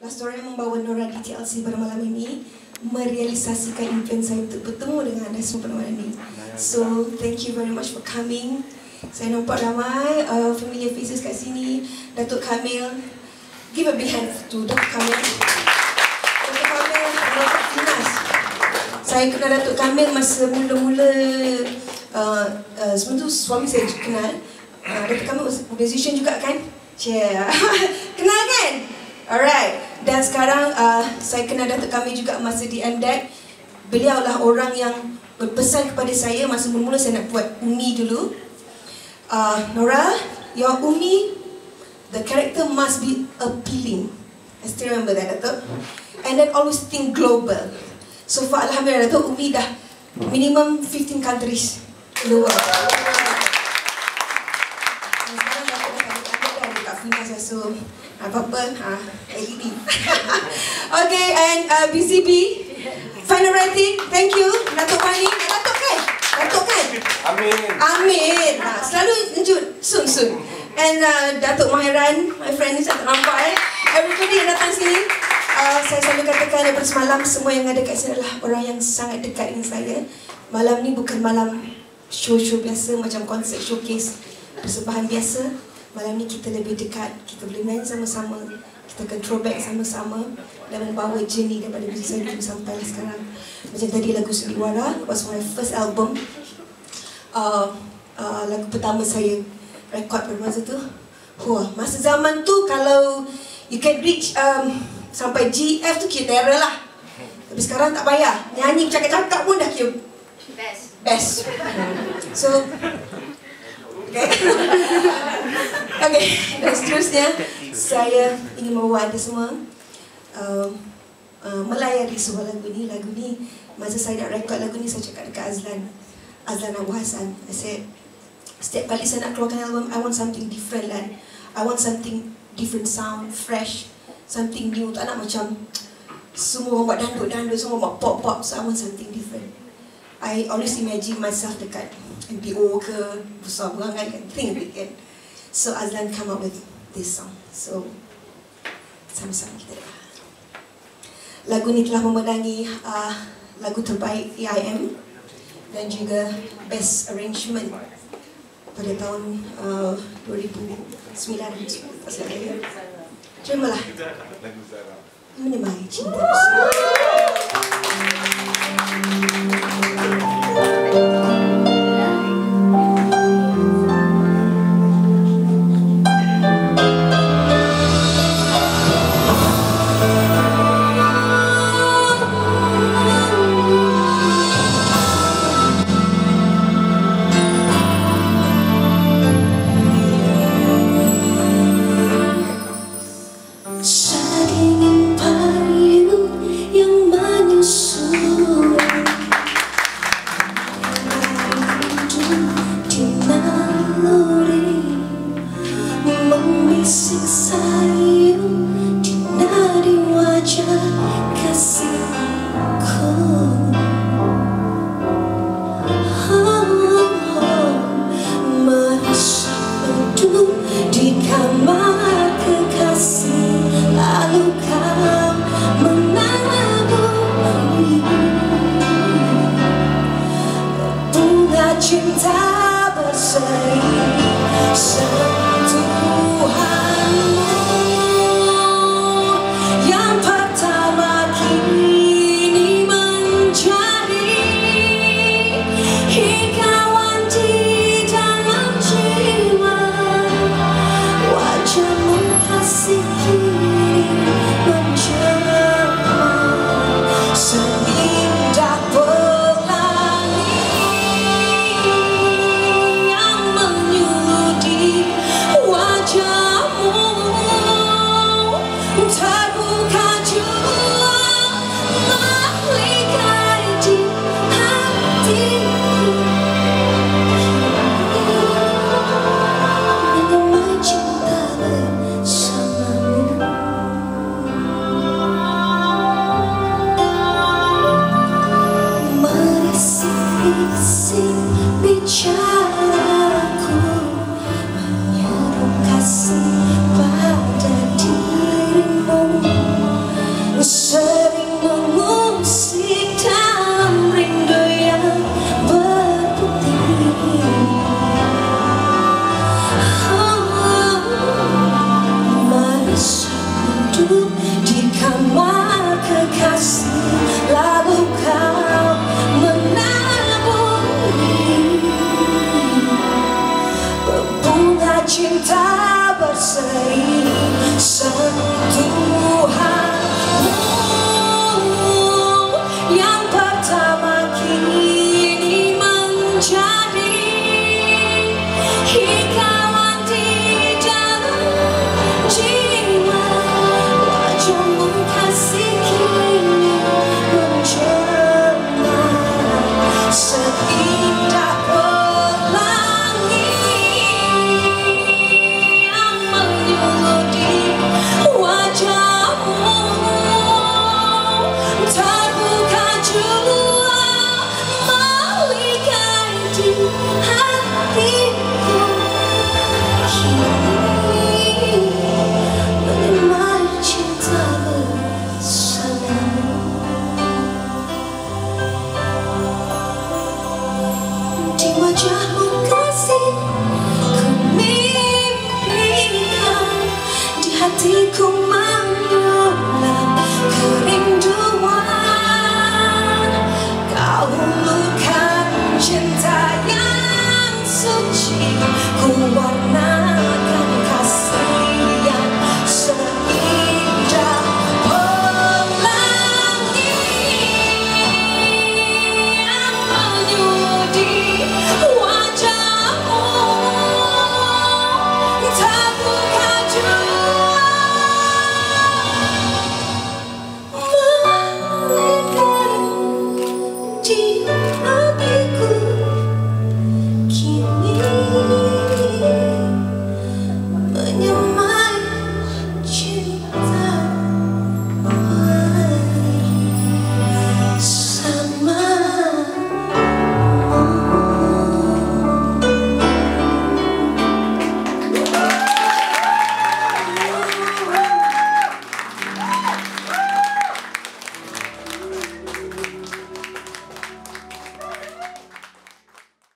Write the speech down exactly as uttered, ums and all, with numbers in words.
Last Orang yang membawa Nora di T L C pada malam ini, merealisasikan impian saya untuk bertemu dengan anda semua pada malam ini. So, thank you very much for coming. Saya nampak ramai uh, familiar faces kat sini. Datuk Kamil, give a big hand to Datuk Kamil. Datuk Kamil, Datuk Finas. Saya kenal Datuk Kamil masa mula-mula uh, uh, sebenarnya tu suami saya kenal. Uh, Datuk Kamil musician juga kan? Yeah. Kenal kan? Alright. Dan sekarang uh, saya kenal Datuk Kamil juga masa di M D E C. Beliau lah orang yang berpesan kepada saya masa mula-mula saya nak buat Umi dulu. Uh, Nora, your Umi, the character must be appealing. I still remember that, Datuk. And then always think global. So far, Alhamdulillah, Datuk, Umi dah minimum fifteen countries in the world. Dan sekarang Datuk dah ada dekat Finas, so apa-apa, ha, L E D. Okay, and uh, B C B, final writing, thank you. Datuk Pani, Datuk kan? Datuk kan? Amin. Amin. Ha, selalu lanjut, soon soon. And uh, Datuk Mahiran, my friend ni saya tak nampak eh. Everybody yang datang sini, uh, saya selalu katakan daripada semalam, semua yang ada kat sini adalah orang yang sangat dekat dengan saya. Malam ni bukan malam show-show biasa, macam konsert showcase persembahan biasa. Malam ni kita lebih dekat, kita boleh main sama-sama, kita akan throwback sama-sama dan membawa journey daripada diri saya dulu sampai sekarang. Macam tadi lagu Sandiwara was my first album. Uh, uh, lagu pertama saya rekod pada masa tu. Wah, masa zaman tu kalau you can reach um, sampai G, F tu kira terror lah. Tapi sekarang tak payah, nyanyi cakap-cakap pun dah kira best. Best. So, okay. Okay, dan seterusnya saya ingin membawa anda semua uh, uh, melayari sebuah lagu ni. Lagu ni, masa saya nak rekod lagu ni, saya cakap dekat Azlan Azlan Abu Hassan. I said, setiap kali saya nak keluarkan album, I want something different lah. I want something different sound, fresh, something new. Tak nak macam semua buat dandut-dandut, semua buat pop-pop. So I want something different. I always imagine myself dekat M P O ke, besar berangan kan, think a bit kan. So Azlan come up with this song. So sama-sama kita dengar. Lagu ni telah memenangi uh, lagu terbaik A I M dan juga Best Arrangement pada tahun uh, dua ribu sembilan. Terimalah Menemani Cinta Bersama. Cinta berseri sentuhanmu yang pertama kini menjadi hinggawan di dalam jiwa. Wajahmu kasih kini menjelma seindah pelangi terbuka jua melihat di hatiku menemani cinta bersamamu. Merisik-risik bicaraku menyeru kasih pada dirimu. terkadang